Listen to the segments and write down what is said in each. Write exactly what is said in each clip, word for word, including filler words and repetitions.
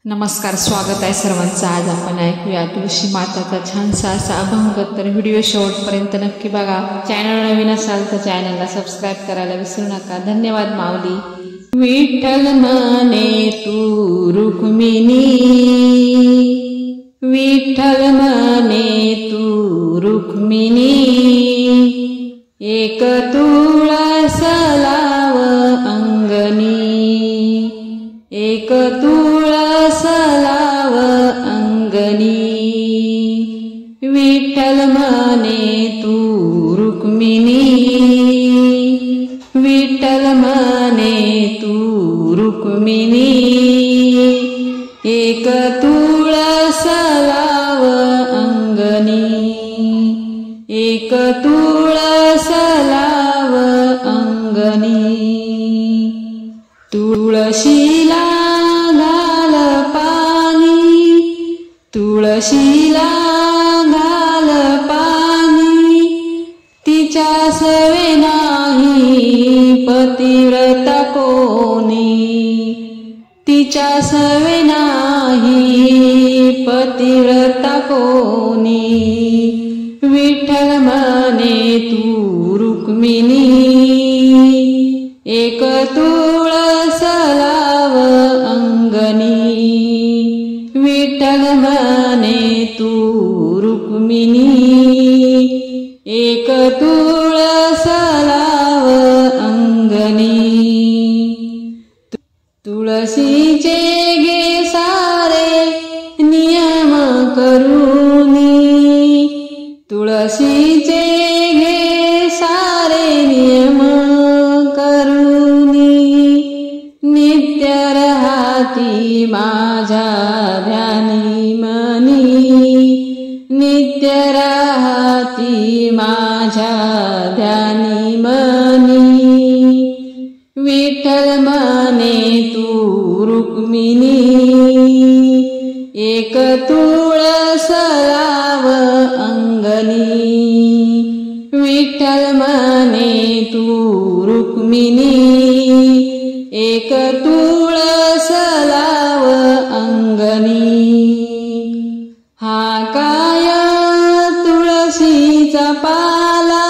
नमस्कार, स्वागत आहे सर्वांचं। आज आपण ऐकूया तुळशी माताचा छानसा असा अभंग। तर व्हिडिओ शेवटपर्यंत नक्की बघा। चॅनल नवीन असाल तर चॅनलला सबस्क्राइब करायला विसरू नका। धन्यवाद माऊली। विठ्ठल म्हणे तू रुक्मिणी, विठ्ठल म्हणे तू रुक्मिणी, एक तुळस लाव अंगणी, एक तुळस लाव अंगणी। विठ्ठल म्हणे तू रुक्मिणी, विठ्ठल म्हणे तू रुक्मिणी, एक तुळस लाव अंगणी, एक तुळस लाव अंगणी। तुळशीला घाल पाणी, तुळशीला घाल पाणी, तिच्या सवे नाही पतिव्रता कोणी, तिच्या सवे नाही पतिव्रता कोणी। विठ्ठल म्हणे तू रुक्मिणी, एक तुळस लाव अंगणी। विठ्ठल म्हणे तू रुक्मिणी, एक तुळस लाव अंगणी। तुळशीचे घे सारे नियम करूनी, तुळशीचे घे सारे नियम करूनी, नित्य राहती माझ्या ध्यानी मनी, नित्य राहती माझ्या ध्यानी मनी। विठ्ठल म्हणे तू रुक्मिणी, एक तुळस लाव अंगणी। विठ्ठल म्हणे तू रुक्मिणी, एक तुळस लाव अंगणी। हा काय तुळशीचा पाला,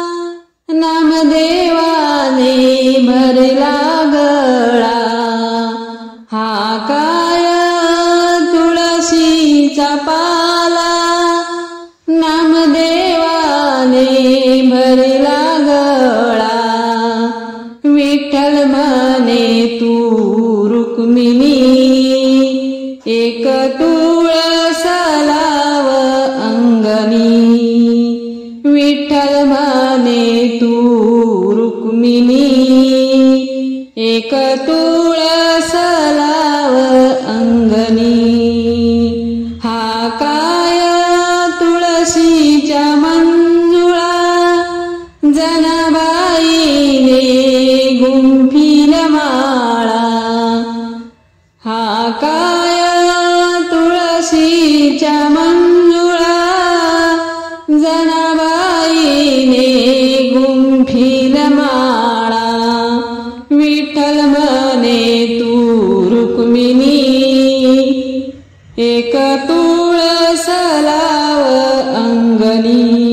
नामदेवाने भरला गळा। हा काय तुळशीचा पाला, नामदेवाने भरला गळा। विठ्ठल म्हणे तू रुक्मिणी, एक तुळस लाव अंगणी। विठ्ठल म्हणे तू रुक्मिणी, एक तुळस लाव अंगणी। हा काय तुळशीच्या मंजुळा, जनाबाईने गुंफील माळा। हा काय तुळशीच्या मंजुळा, जनाबाईने गुंफील माळा। विठ्ठल म्हणे तू रुक्मिणी, एक तुळस लाव अंगणी।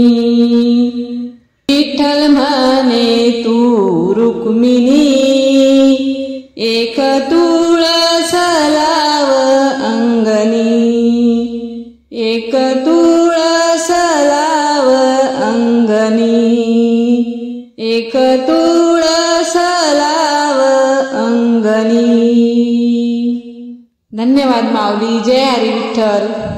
विठ्ठल म्हणे तू रुक्मिणी, एक तुळस लाव अंगणी, एक तुळस लाव अंगणी, एक तुळस लाव अंगणी। धन्यवाद माऊली। जय हरी विठ्ठल।